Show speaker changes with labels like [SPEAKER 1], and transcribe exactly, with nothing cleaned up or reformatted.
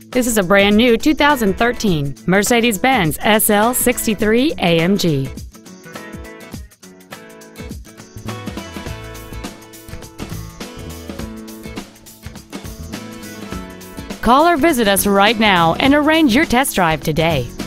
[SPEAKER 1] This is a brand new two thousand thirteen Mercedes-Benz S L sixty-three A M G. Call or visit us right now and arrange your test drive today.